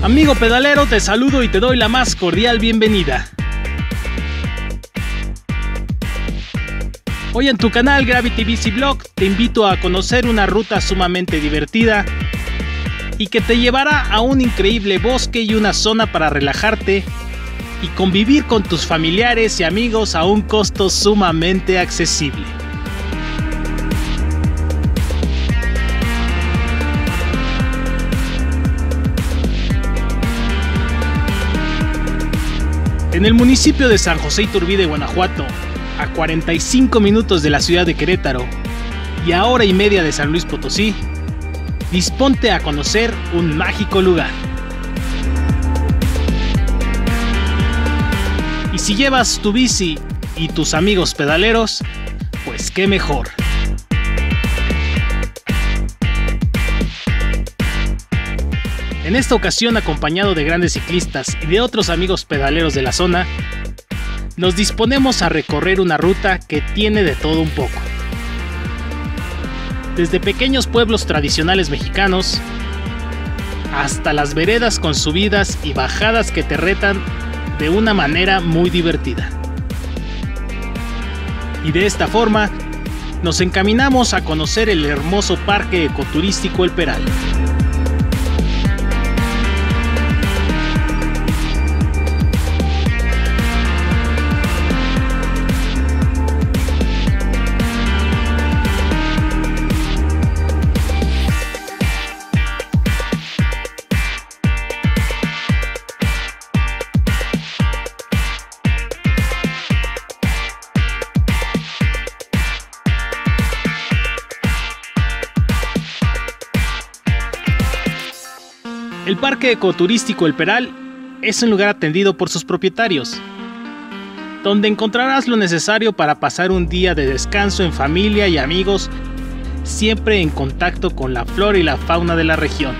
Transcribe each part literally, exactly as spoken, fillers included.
Amigo pedalero, te saludo y te doy la más cordial bienvenida. Hoy en tu canal Gravity Bici Blog te invito a conocer una ruta sumamente divertida y que te llevará a un increíble bosque y una zona para relajarte y convivir con tus familiares y amigos a un costo sumamente accesible. En el municipio de San José Iturbide, Guanajuato, a cuarenta y cinco minutos de la ciudad de Querétaro y a hora y media de San Luis Potosí, disponte a conocer un mágico lugar. Y si llevas tu bici y tus amigos pedaleros, pues qué mejor. En esta ocasión, acompañado de grandes ciclistas y de otros amigos pedaleros de la zona, nos disponemos a recorrer una ruta que tiene de todo un poco. Desde pequeños pueblos tradicionales mexicanos, hasta las veredas con subidas y bajadas que te retan de una manera muy divertida. Y de esta forma, nos encaminamos a conocer el hermoso parque ecoturístico El Peral. El Parque Ecoturístico El Peral es un lugar atendido por sus propietarios, donde encontrarás lo necesario para pasar un día de descanso en familia y amigos, siempre en contacto con la flora y la fauna de la región.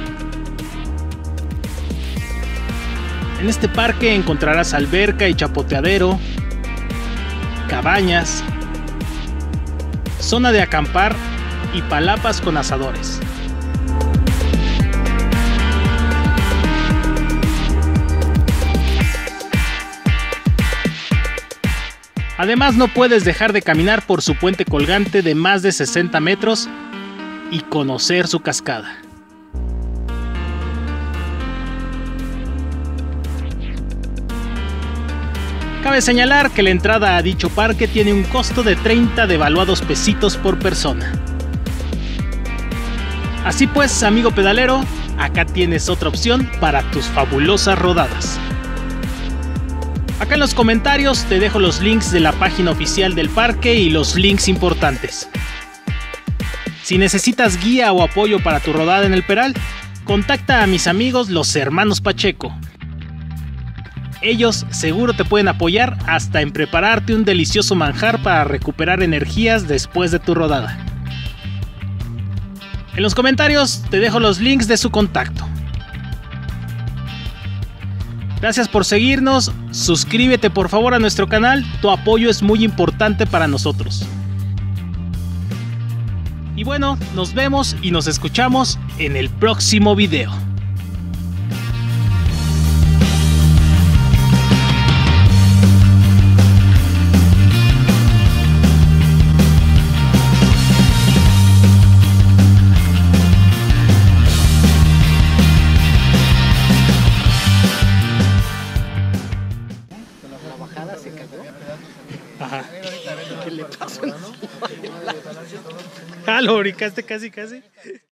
En este parque encontrarás alberca y chapoteadero, cabañas, zona de acampar y palapas con asadores. Además, no puedes dejar de caminar por su puente colgante de más de sesenta metros y conocer su cascada. Cabe señalar que la entrada a dicho parque tiene un costo de treinta devaluados pesitos por persona. Así pues, amigo pedalero, acá tienes otra opción para tus fabulosas rodadas. Acá en los comentarios te dejo los links de la página oficial del parque y los links importantes. Si necesitas guía o apoyo para tu rodada en El Peral, contacta a mis amigos los hermanos Pacheco. Ellos seguro te pueden apoyar hasta en prepararte un delicioso manjar para recuperar energías después de tu rodada. En los comentarios te dejo los links de su contacto. Gracias por seguirnos, suscríbete por favor a nuestro canal, tu apoyo es muy importante para nosotros. Y bueno, nos vemos y nos escuchamos en el próximo video. Se cagó. Ajá. ¿Qué le pasó? Ah, lo brincaste casi, casi.